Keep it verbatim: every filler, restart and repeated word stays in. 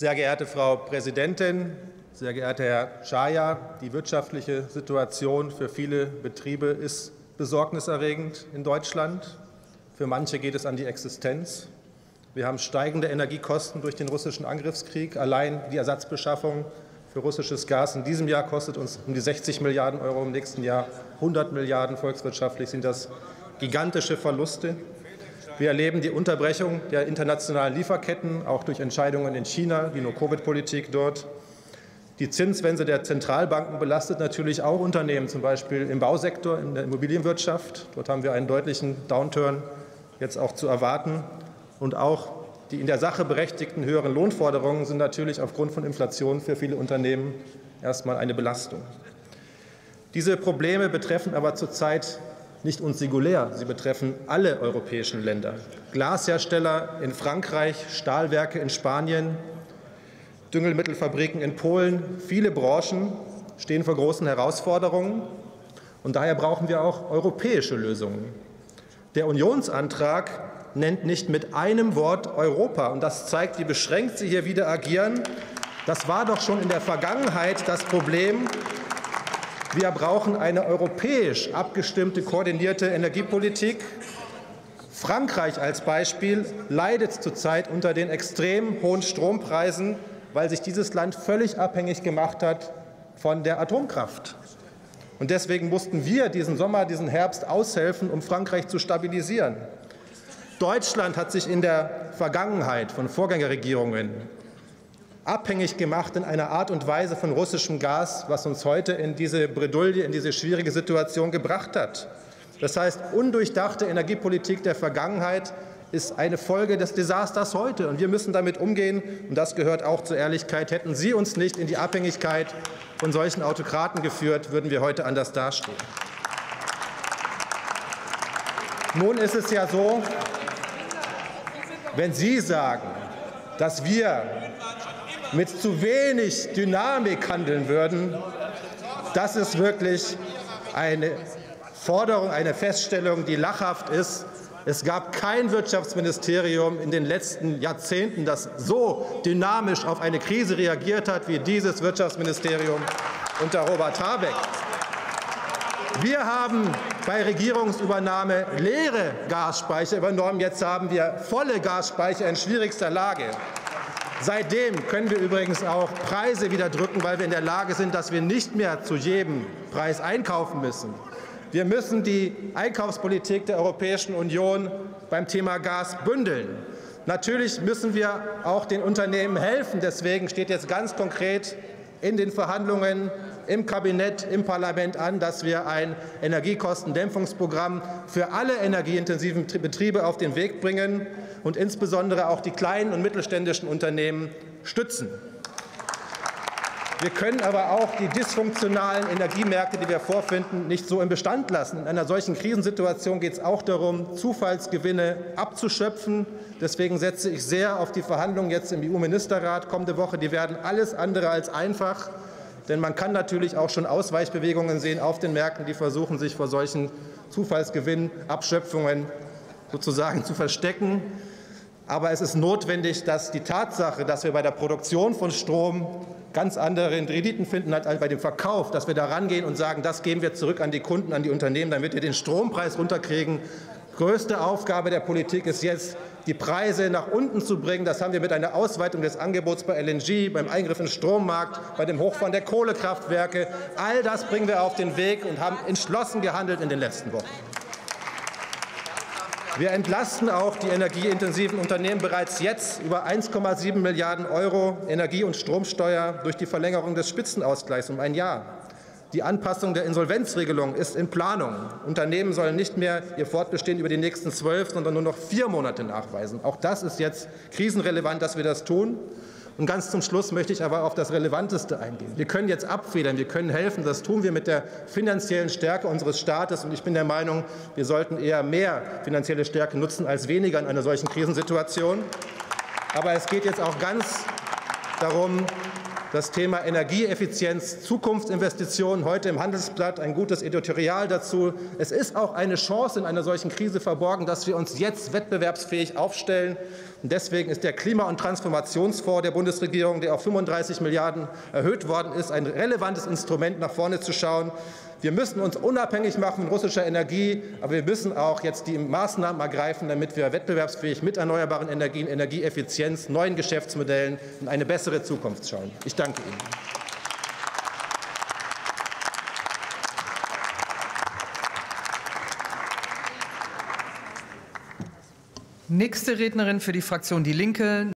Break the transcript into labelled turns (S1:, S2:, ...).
S1: Sehr geehrte Frau Präsidentin, sehr geehrter Herr Czaja, die wirtschaftliche Situation für viele Betriebe ist besorgniserregend in Deutschland. Für manche geht es an die Existenz. Wir haben steigende Energiekosten durch den russischen Angriffskrieg. Allein die Ersatzbeschaffung für russisches Gas in diesem Jahr kostet uns um die sechzig Milliarden Euro, im nächsten Jahr hundert Milliarden. Volkswirtschaftlich sind das gigantische Verluste. Wir erleben die Unterbrechung der internationalen Lieferketten, auch durch Entscheidungen in China, die No-Covid-Politik dort. Die Zinswende der Zentralbanken belastet natürlich auch Unternehmen, zum Beispiel im Bausektor, in der Immobilienwirtschaft. Dort haben wir einen deutlichen Downturn jetzt auch zu erwarten. Und auch die in der Sache berechtigten höheren Lohnforderungen sind natürlich aufgrund von Inflation für viele Unternehmen erst einmal eine Belastung. Diese Probleme betreffen aber zurzeit nicht uns singulär, sie betreffen alle europäischen Länder. Glashersteller in Frankreich, Stahlwerke in Spanien, Düngemittelfabriken in Polen. Viele Branchen stehen vor großen Herausforderungen. Und daher brauchen wir auch europäische Lösungen. Der Unionsantrag nennt nicht mit einem Wort Europa. Und das zeigt, wie beschränkt Sie hier wieder agieren. Das war doch schon in der Vergangenheit das Problem. Wir brauchen eine europäisch abgestimmte, koordinierte Energiepolitik. Frankreich als Beispiel leidet zurzeit unter den extrem hohen Strompreisen, weil sich dieses Land völlig abhängig gemacht hat von der Atomkraft. Und deswegen mussten wir diesen Sommer, diesen Herbst aushelfen, um Frankreich zu stabilisieren. Deutschland hat sich in der Vergangenheit von Vorgängerregierungen abhängig gemacht in einer Art und Weise von russischem Gas, was uns heute in diese Bredouille, in diese schwierige Situation gebracht hat. Das heißt, undurchdachte Energiepolitik der Vergangenheit ist eine Folge des Desasters heute. Und wir müssen damit umgehen. Und das gehört auch zur Ehrlichkeit. Hätten Sie uns nicht in die Abhängigkeit von solchen Autokraten geführt, würden wir heute anders dastehen. Nun ist es ja so, wenn Sie sagen, dass wir mit zu wenig Dynamik handeln würden, das ist wirklich eine Forderung, eine Feststellung, die lachhaft ist. Es gab kein Wirtschaftsministerium in den letzten Jahrzehnten, das so dynamisch auf eine Krise reagiert hat wie dieses Wirtschaftsministerium unter Robert Habeck. Wir haben bei Regierungsübernahme leere Gasspeicher übernommen. Jetzt haben wir volle Gasspeicher in schwierigster Lage. Seitdem können wir übrigens auch Preise wieder drücken, weil wir in der Lage sind, dass wir nicht mehr zu jedem Preis einkaufen müssen. Wir müssen die Einkaufspolitik der Europäischen Union beim Thema Gas bündeln. Natürlich müssen wir auch den Unternehmen helfen. Deswegen steht jetzt ganz konkret in den Verhandlungen im Kabinett, im Parlament an, dass wir ein Energiekostendämpfungsprogramm für alle energieintensiven Betriebe auf den Weg bringen und insbesondere auch die kleinen und mittelständischen Unternehmen stützen. Wir können aber auch die dysfunktionalen Energiemärkte, die wir vorfinden, nicht so im Bestand lassen. In einer solchen Krisensituation geht es auch darum, Zufallsgewinne abzuschöpfen. Deswegen setze ich sehr auf die Verhandlungen jetzt im E U-Ministerrat kommende Woche. Die werden alles andere als einfach. Denn man kann natürlich auch schon Ausweichbewegungen sehen auf den Märkten, die versuchen, sich vor solchen Zufallsgewinnabschöpfungen sozusagen zu verstecken. Aber es ist notwendig, dass die Tatsache, dass wir bei der Produktion von Strom ganz andere Renditen finden als bei dem Verkauf, dass wir da rangehen und sagen, das geben wir zurück an die Kunden, an die Unternehmen, damit wir den Strompreis runterkriegen. Größte Aufgabe der Politik ist jetzt, die Preise nach unten zu bringen. Das haben wir mit einer Ausweitung des Angebots bei L N G, beim Eingriff in den Strommarkt, bei dem Hochfahren der Kohlekraftwerke. All das bringen wir auf den Weg und haben entschlossen gehandelt in den letzten Wochen. Wir entlasten auch die energieintensiven Unternehmen bereits jetzt über eins Komma sieben Milliarden Euro Energie- und Stromsteuer durch die Verlängerung des Spitzenausgleichs um ein Jahr. Die Anpassung der Insolvenzregelung ist in Planung. Unternehmen sollen nicht mehr ihr Fortbestehen über die nächsten zwölf, sondern nur noch vier Monate nachweisen. Auch das ist jetzt krisenrelevant, dass wir das tun. Und ganz zum Schluss möchte ich aber auf das Relevanteste eingehen. Wir können jetzt abfedern, wir können helfen. Das tun wir mit der finanziellen Stärke unseres Staates. Und ich bin der Meinung, wir sollten eher mehr finanzielle Stärke nutzen als weniger in einer solchen Krisensituation. Aber es geht jetzt auch ganz darum, das Thema Energieeffizienz, Zukunftsinvestitionen, heute im Handelsblatt ein gutes Editorial dazu. Es ist auch eine Chance in einer solchen Krise verborgen, dass wir uns jetzt wettbewerbsfähig aufstellen. Und deswegen ist der Klima- und Transformationsfonds der Bundesregierung, der auf fünfunddreißig Milliarden erhöht worden ist, ein relevantes Instrument, nach vorne zu schauen. Wir müssen uns unabhängig machen von russischer Energie, aber wir müssen auch jetzt die Maßnahmen ergreifen, damit wir wettbewerbsfähig mit erneuerbaren Energien, Energieeffizienz, neuen Geschäftsmodellen in eine bessere Zukunft schauen. Ich danke Ihnen.
S2: Nächste Rednerin für die Fraktion Die Linke.